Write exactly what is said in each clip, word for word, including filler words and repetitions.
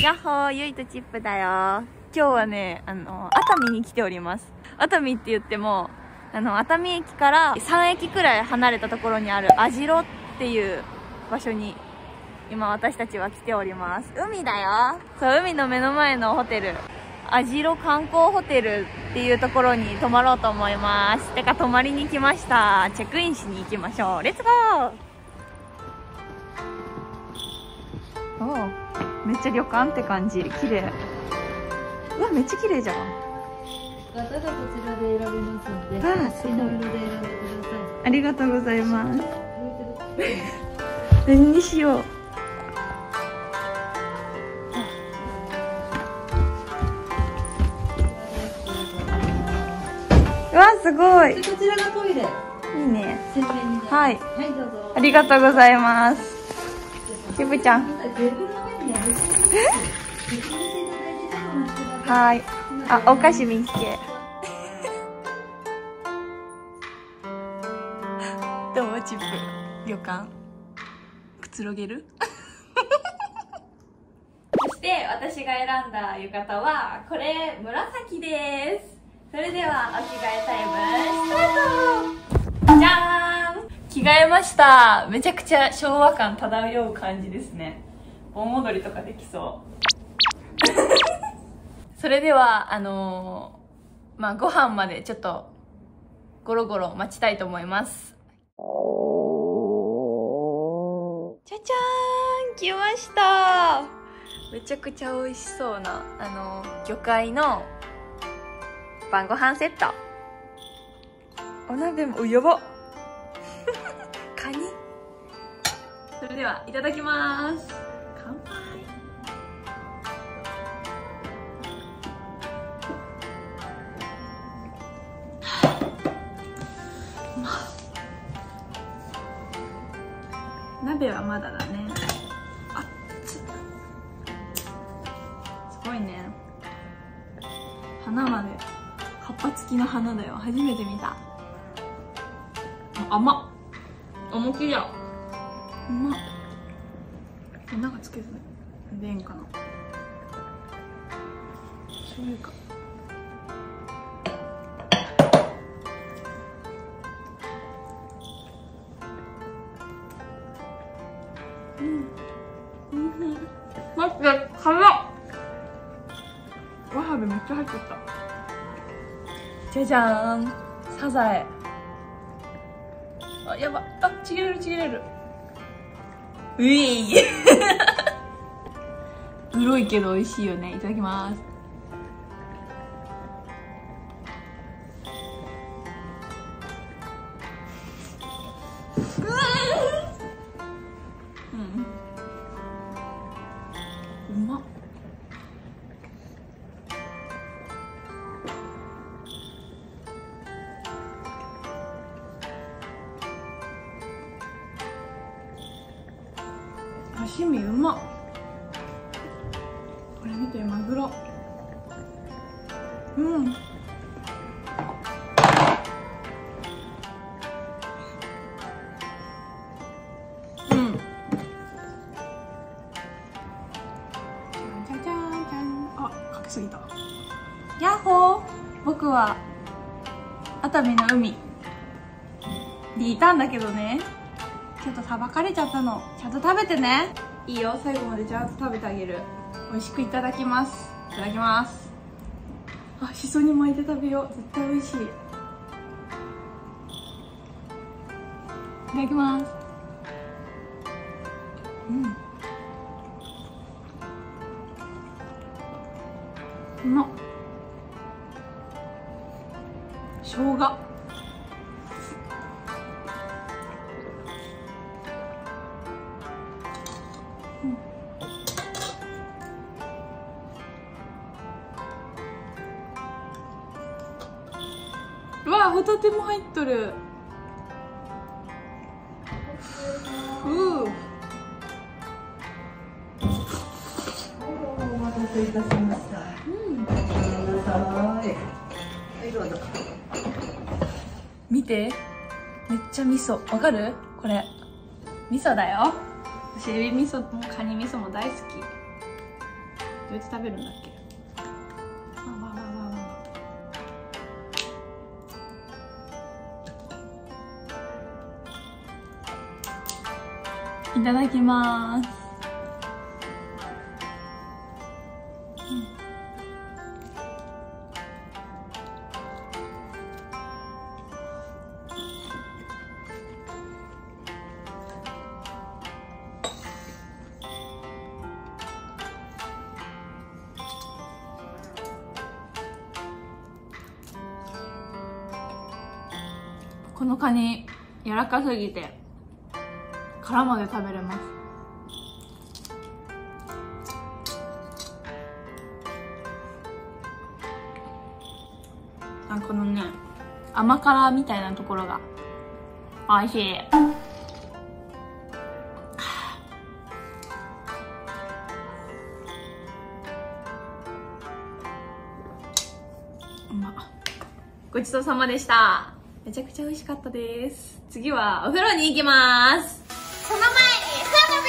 やっほー、ゆいとチップだよ。今日はね、あの、熱海に来ております。熱海って言っても、あの、熱海駅からさん駅くらい離れたところにある網代っていう場所に、今私たちは来ております。海だよ。そう、海の目の前のホテル、網代観光ホテルっていうところに泊まろうと思います。てか、泊まりに来ました。チェックインしに行きましょう。レッツゴー。おー。めっちゃ旅館って感じ。綺麗。うわ、めっちゃ綺麗じゃん。 型がこちらで選びますので、 あ好きな色で選んでください。 ありがとうございます。何にしよう。うわ、すごい。 でこちらがトイレ。 いいね。 洗面になります。 はい。 はい、どうぞ。 ありがとうございます。ちぶちゃん。はい。あ、お菓子見つけ。どうもチップ。旅館。くつろげるそして私が選んだ浴衣はこれ紫です。それではお着替えタイムスタート。じゃーん、着替えました。めちゃくちゃ昭和感漂う感じですね。盆踊りとかできそうそれではあのー、まあご飯までちょっとゴロゴロ待ちたいと思います。じゃじゃーん、来ました。めちゃくちゃ美味しそうなあのー、魚介の晩ご飯セット。お鍋も、うやばカニ。それではいただきます。乾杯。鍋はまだだね。あっつ。すごいね。花まで葉っぱ付きの花だよ。初めて見た。甘っ。甘きや。うまっ。粉がつけずでえんかな。醤油か。うん。うん。待って、辛っ。わさびめっちゃ入ってた。じゃじゃーん、サザエ。あ、やば。あ、ちぎれるちぎれる。ういグロいけど美味しいよね。いただきます。うん、うまっ。刺身うまっ。これ見て、マグロ。うん。うん。じゃじゃーんじゃん。あ、かけすぎた。やっほー。僕は熱海の海にいたんだけどね。ちょっとさばかれちゃったの。ちゃんと食べてね。いいよ、最後までちゃんと食べてあげる。美味しくいただきます。いただきます。あ、しそに巻いて食べよう。絶対美味しい。いただきます。うん。うまっ。生姜。うわ、ホタテも入っとる。うー。 お待たせいたしました。うん。ごめんなさい。はい、どうぞ。 見て、めっちゃ味噌。わかる？これ味噌だよ。私エビ味噌もカニ味噌も大好き。 うやって食べるんだっけ。わわわわわ。いただきます。このカニ柔らかすぎて殻まで食べれます。あ、このね甘辛みたいなところが美味しい。うまっ。ごちそうさまでした。めちゃくちゃ美味しかったです。次はお風呂に行きます。その前に花火。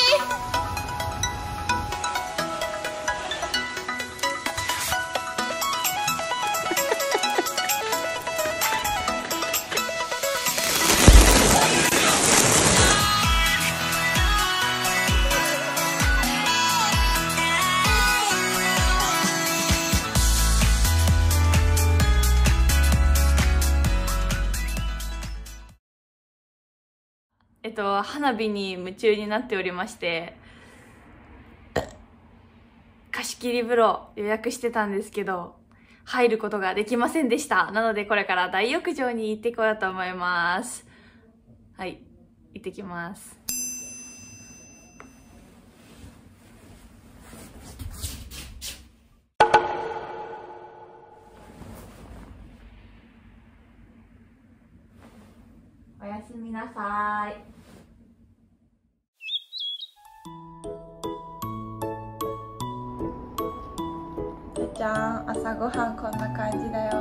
えっと、花火に夢中になっておりまして、貸し切り風呂予約してたんですけど、入ることができませんでした。なのでこれから大浴場に行ってこようと思います。はい、行ってきます。おやすみなさーい。じゃん、朝ごはんこんな感じだよ。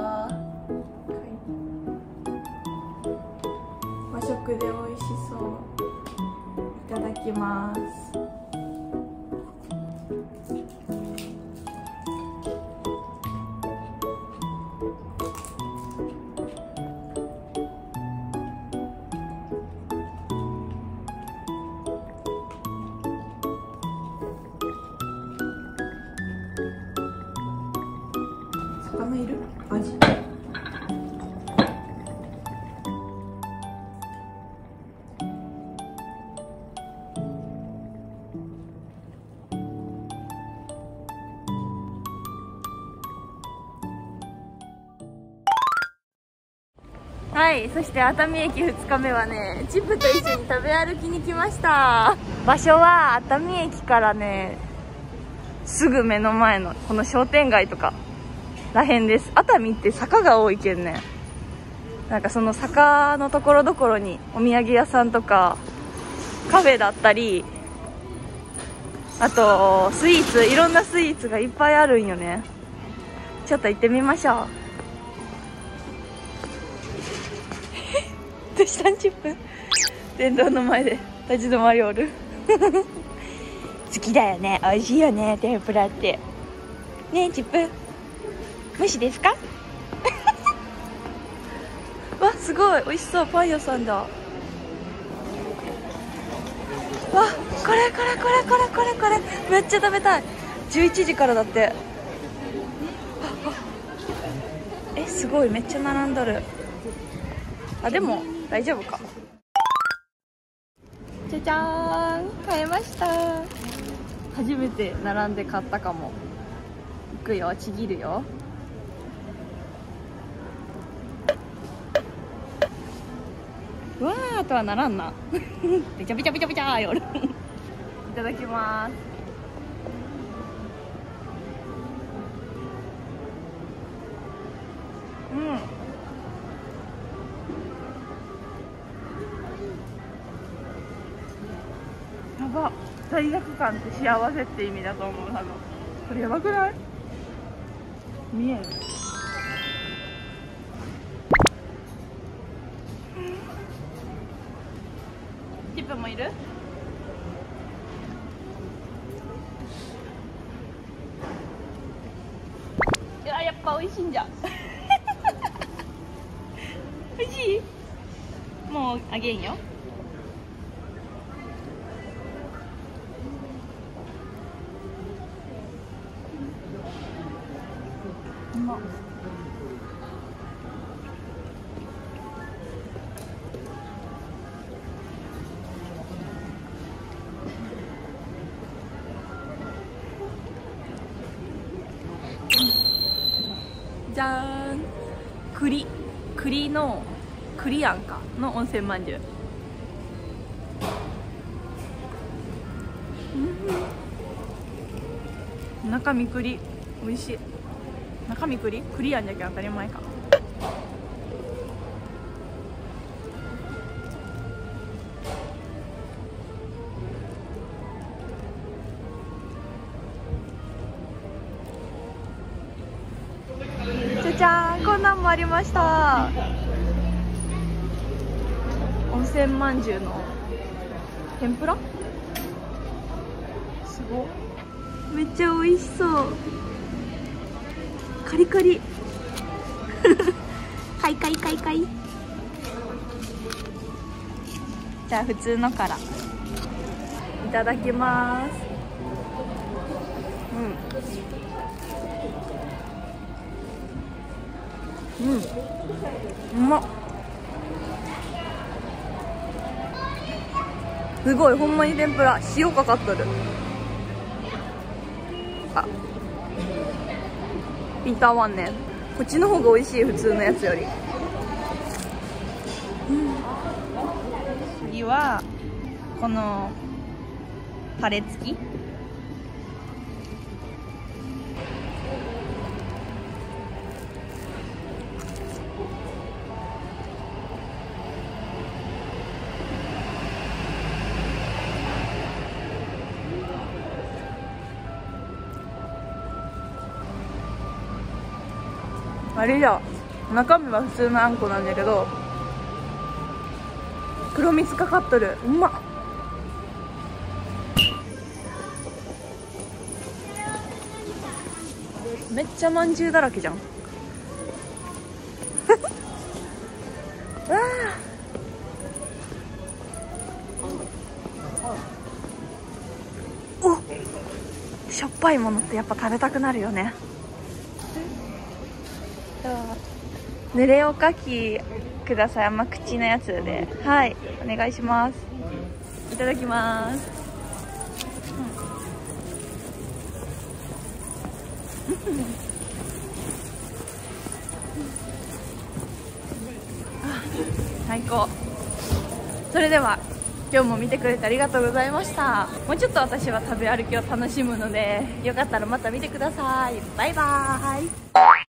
和食で美味しそう。いただきます。魚いる？アジ。はい、そして熱海駅ふつかめはね、チップと一緒に食べ歩きに来ました。場所は熱海駅からね、すぐ目の前のこの商店街とからへんです。熱海って坂が多いけんね、なんかその坂のところどころにお土産屋さんとかカフェだったり、あとスイーツ、いろんなスイーツがいっぱいあるんよね。ちょっと行ってみましょう。どうしたんチップ？電動の前で立ち止まりおる。好きだよね、美味しいよね、天ぷらって。ねえチップ、無視ですか？わ、すごい美味しそう、パン屋さんだ。わ、これこれこれこれこれこれめっちゃ食べたい。じゅういちじからだって。え、すごい、めっちゃ並んどる。あ、でも大丈夫か。じゃじゃーん、買いました。初めて並んで買ったかも。いくよ、ちぎるよ。うわーとはならんな。べちゃべちゃべちゃべちゃーよ。いただきます。うん。やば、罪悪感って幸せって意味だと思う。多分これやばくない？見える？チップもいる？ ぱ美味しいんじゃん美味しい。もうあげんよ。うまっ。じゃーん、栗栗の栗あんかの温泉まんじゅう。うん、中身栗美味しい。中身栗栗あんじゃけん当たり前か。じゃーん、こんなんもありました。温泉まんじゅうの天ぷら、すごっ、めっちゃ美味しそう。カリカリカイカイカイカイ。じゃあ普通のからいただきます。うんうん、うまっ。すごい、ほんまに天ぷら塩かかっとる。あ、ピーターワンね、こっちの方が美味しい、普通のやつより。うん、次はこのタレ付き。あれじゃ、中身は普通のあんこなんだけど黒蜜かかっとる。うまっ。めっちゃまんじゅうだらけじゃんわあ、お、しょっぱいものってやっぱ食べたくなるよね。濡れおかきください。甘口のやつで、はい、お願いします。いただきます。うん、最高。それでは今日も見てくれてありがとうございました。もうちょっと私は食べ歩きを楽しむので、よかったらまた見てください。バイバーイ。